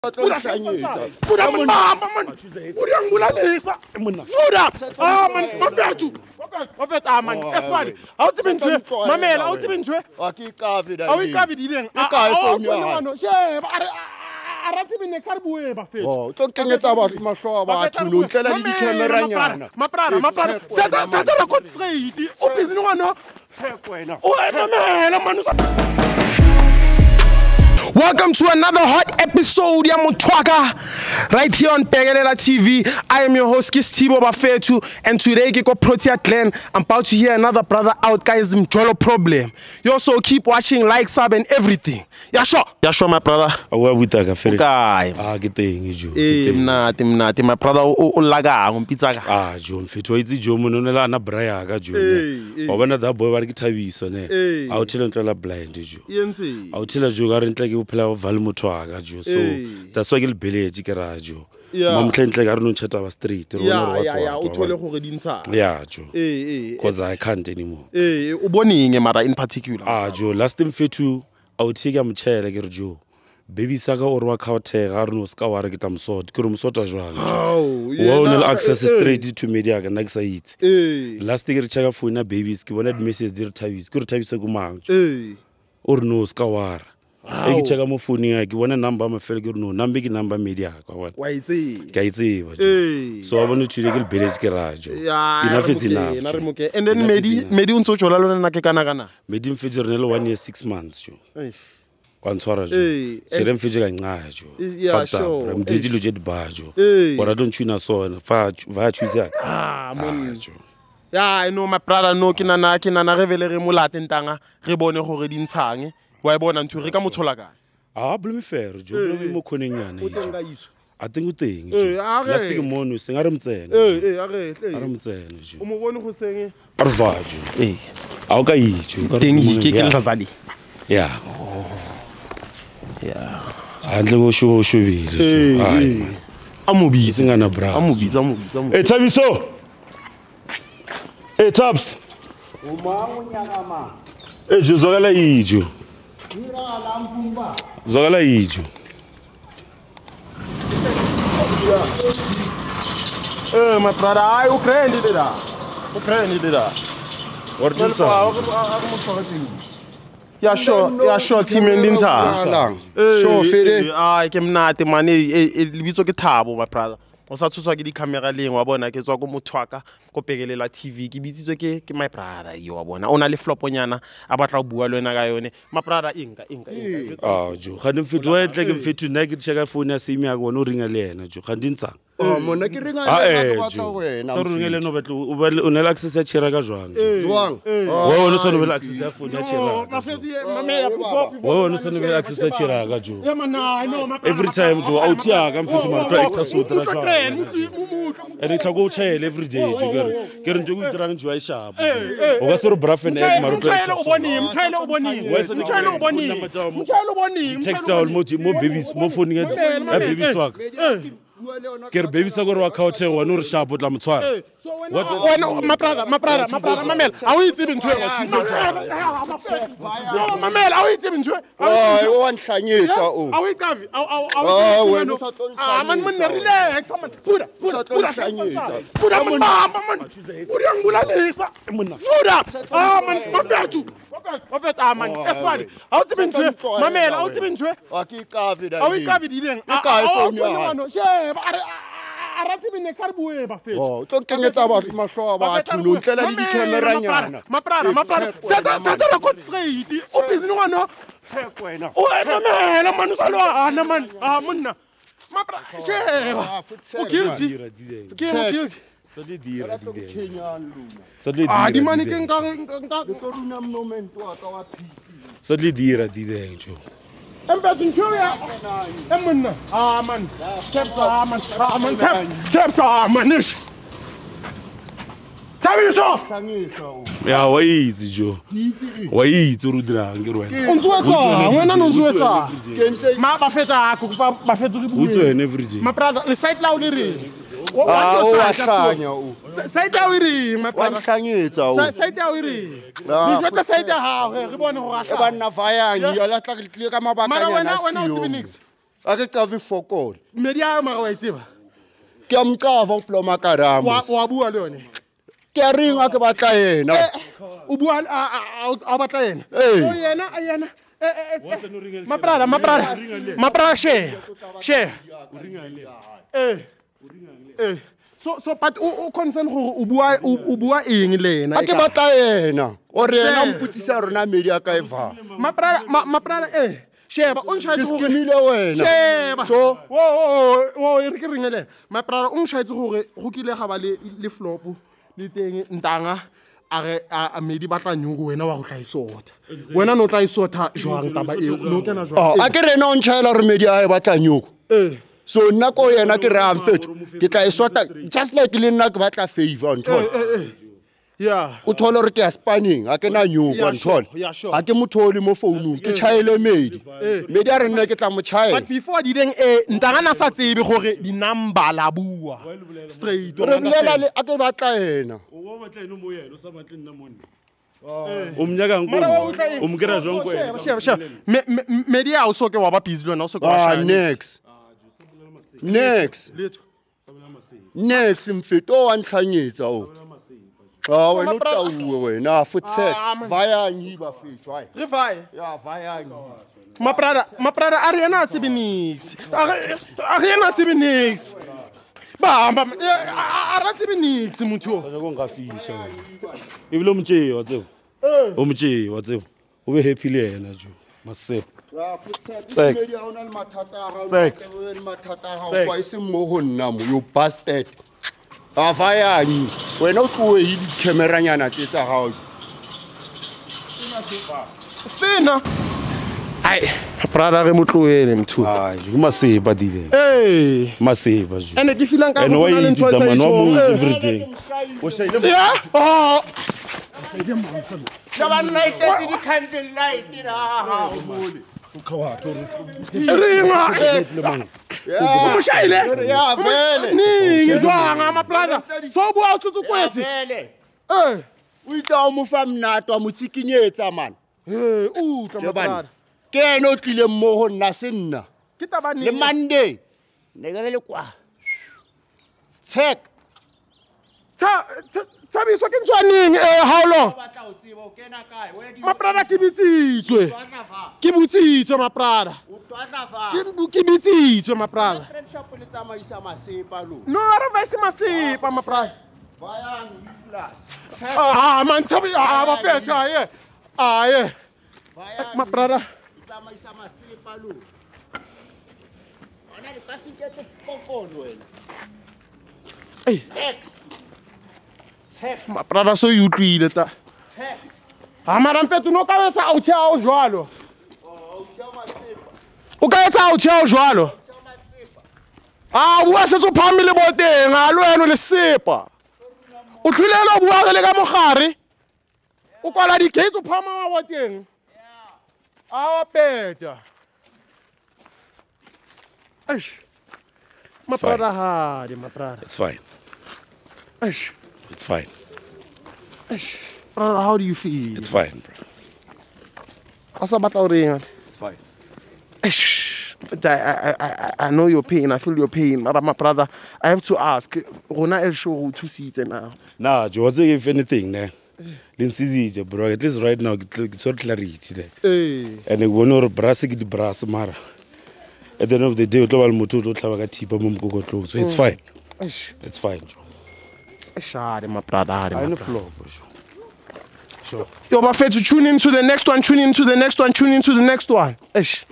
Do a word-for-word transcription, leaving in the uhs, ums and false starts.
Pura pura mama man. Pura ngulalisa. Pura. Ah man, mafethu. Mafethu ah man. Esibani. Awuthi bintwe. Mamela awuthi bintwe. Akikavi da. Awikavi dileng. Ikavi phone ya. Sheba arathi bine sarbuwe bafethu. Oh, to kenyetsa ba mahlo ba batho no ntlela le di camera nyana. Maprana, maprana. Seta seta record straight. O busy ngwana. Wena. O mamela man. Welcome to another hot episode ya Motho right here on Bhekelela T V. I am your host Kistibo Bafetu, and today Kiko Protea Clan. I'm about to hear another brother out, guys. Mjolo problem. You also keep watching, like, sub, and everything. Yeah, sure. Yeah, sure, my brother. Awa witaka fere. Guy. Ah, geteng ijo. Eh, mnati mnati, my brother. O laga, umpizza. Ah, jo mfethu itsi jo mononela na braya ka jo. Wa bona da boy ba re kithabiso ne. A o thela ntla blind jo. Yentsi. A o thela jo ga re ntla ke bophela val motho aga jo. So that's why ke le village ke ra jo. Mamtlhentle ga re no chata ba street re bona re wa. Yeah, yeah, o thole gore di ntsha. Yeah, jo. Eh, eh. Because I can't anymore. Eh, o boning mara in particular. Ah, jo, last time mfethu a o thika mtshele ke re jo. Baby saka or wa khawthega ga re no ska wa re ke tamsot ke re msota jwang jo. Wa ona access straight to media ka na ke sa itse. Eh. Last ke re cheka phone na babies ke bona message di re thabisa ke re thabisa go mang jo. Eh. Or no ska wa ra. E ke cheka mo phone ya ke bona number ma fela ke re no number ke number media ka bona. Wa itse. Ke a itseba jo. So wa bona thile ke le village ke ra jo. Enough is enough. And then Medi Medi untso jola lona na ke kana kana. Medi mfethu re ne le one year six months jo. Eish. Kwantshwara jo. Sere mfethu ka nqaya jo. Yeah, sure. Mdidi lo je ba jo. Ora don't tshina sona fa va chuza. Ah, mon jo. Yeah, I know my brother no ke nana ke nana re vele re molate ntanga re bone gore di ntshange. Wa bona ntho re ka motshola ka. Ah, blome fair jo blome mo khoneng yana o tenga iso. A tengo teng jo. Last ke mono se nga re mtsena. Eh, eh, a re hle. A re mtsena jo. O mo bone go senge. A re va jo. Eh. A o ka itse ka teng ke ke le vali. Yeah. Yeah. Handle go sho sho bile jo. Hayi man. A mo bitse ngana bra. A mo bitse, a mo bitse, a mo. Eh Thabiso. Eh Tabs. O mangu nyaka ma. Eh jozokala ijo. Zokala ijo. Eh, my brother, I Ukraine did that. Ukraine did that. What do you say? Yeah, sure. Yeah, sure. Team Ndinsa. Sure, fere. Ah, ke mnate man. E libitso ke Thabo, my brother. O sa tshoswa ke di camera leng wa bona ke tswa go Motho ko Bhekelela T V ke bitsitswe ke ke my brother yo wa bona ona le floponyana a batla go bua le wena ka yone my brother inka inka inka. Ah jo ga ne mfethu wa tle ke mfethu nna ke cheka phone ya simi ya bona o ringa le yena jo ga ndintsa. Oh mona ke ringa le ka batla wena. So ringa le no batlo o ne access ya chira ka jwang jo. Jwang. Wo no so no be access ya phone ya chira. Ma fedi mamela before. Wo no so no be access ya chira ka jo. Yeah man, I know my every time jo out ya ka mfethu ma to actor so tra jwang. And it's a go child every day jo ke re ntse go itirang jo a shap. O ka se re braff and egg maro to actor. O boni mtshele o boni. Mtshele o boni. Mtshele o boni. Text all mo mo babies mo phone ya babies wa ka. Ke re babies a go re wa khawthe wa no re shap o tla motshwara. What when my brother, my brother, my brother, mamela. Are we even to what? No, mamela, are we even to? Oh, o wa nhlanyetsa o. Are we kavi? Are we? Ah, man man relax, man. Pura, pura, pura nhlanyetsa. Pura man mama man. Pura ngulalisa. Mona. Pura. Ah, man, mafethu. Mafethu ah man. Esibani. Awuthi bintwe. Mamela, awuthi bintwe. Akikavi da. Awu ikavi dileng. Ikavi phone ya. Sheba. Arathi bine sarbuwe bafethu. Oh, to kenyetsa ba mahlo ba batho no ntlela le di camera nyana. Maprana, maprana. Seta seta record straight. O busy ngwana. Wena. O emela man usalwana man. Ah monna. Maprana. Sheba. O guilty. Ke mo guilty. So di dira di dira. So di dira. Ah di mani ke nka nka to runa moment wa ka wa P C. So di dira di dira jo. Embedding Julia, Emma, ah man, Taps, ah man, ah man, Taps, ah man, ish. Thabiso. Yeah, wa itse jo. Wa itse rudra ngirwe. Unzwetsa, wena nonzwetsa. Ma ba feta ku ba feta ke bua. Utswene every day. My brother, le site la o le re. Ah, o wa hlanya o. Site ya o re, my brother. Wa hlanyetsa o. Site ya o re. Di jwetsa site ya ha, re bone go ga. E ba nna vayang, ya la tla ke tlile ka mabaka nyana sio. Mara wena wena o tsebe nix. a ke qavi fokole media mara wa itseba ke a mqava uploma karamo wa wa bua le yone ke a reng a ke batla yena o bua a batla yena Eh. o yena a yena maprada maprada maprada she she eh eh so so but o concern gore o bua o bua eng le yena a ke batla yena o re yena mputisa rona media ka eva maprada maprada eh sheba o ntshwaetse ke gore skimile wena sheba so wo wo wo re ke ringele maprada o ntshwaetse gore go kile ga ba le le flop le teng ntanga a re a medi batla nyugo wena wa go tla isota wena no tla isota jwang taba e no kena jwang a ke rena o ntšhaela re media e batla nyoko eh so nna ko yena ke re amfetho ke tla isota just like le nna ke batla favor nthola yeah o thola re ke a spanning a ke na nyoko nthola yeah sure a ke motholi mo founung ke chaele medi medi a re nna ke tla mo chaela but before di deng eh ntanga na sa tsebe gore di number la bua straight re bolela le a ke batla yena o batla eno mo yena o sa batle nna monna o mnyaka nkolo o mkera jwang ko yena sheba sheba media o soke wa ba busy lona o soke wa ah shine next next next mfeto wa ntlhanyetsa o ah wena o tauwe wena futsek vaya nyi ba fetho ai re vai ya vaya nyi maprada maprada a re yena a tsebe nix a re yena a tsebe nix bamba a ra tsebe nix motho ga go ngafisha e bile mtjeo wa tseo o mtjeo wa tseo o be happy le yena jo maseo ya futsek media ona le mathata ga o le mathata ga o ise mo go nna mo you bastard a vaya nyi wena o tloe di camera nyana tsetsa gago sena ai prada re motloele mtho ah jo maseba dile eh maseba jo ene ke filang ka and why go na le you ntho did tsa the man itsho wa every day o shaile yeah oh Jaba nna itse di candle light ra ha mo ringa o mo shaile ya vele ni jwanga maprada so bua o tsutsu kwetse vele eh o itse o mo fa mnato a mo tsikinyetsa man eh u tla maprada ke ene o tlile mo go nna se nna ke taba le ni Monday ne ga le kwa check tsa tsabiso ke ntshwaneng eh how long batla o tseba o kena kae o di maprada ke bitsitswe ke butsitswe maprada o twatla fa ke ke bitsitswe maprada friendship le tsamaisa masepa lo no re va se masipa maprada vaya plus ah man tsabi ah ba fetha ye ah ye vaya maprada tsamaisa masepa lo ona di pasinketse kokolo wena eh x check maprada so you utlwile ta check ha mara mfethu no ka etsa out ya o jwalo o tshia masepa o ka etsa out ya o jwalo ah bua se tso phamile boteng a lo eno le sepa o tlhilelo bua le ka mogare o kwala di gate o phama wa boteng a wa peta eish maprada ha di maprada it's fine eish it's fine eish brother how do you feel it's fine bro asa batla o reng it's fine eish but I, I, I, I know your pain. I feel your pain. But my brother, I have to ask. Rona el show two seats now. nah Joe if anything ne linsidije bro at least right now it's all clarity there Hey. and we know brass ke di brass mara at the end of the day o tla ba le motho o tla tlhaba ka thipa mo mokokotlo so it's fine Eish. it's fine Joe Shade, my brother. I My no brother. flow bro sure Yo, my friend, to tune into the next one. Tune into the next one. Tune into the next one. Eish.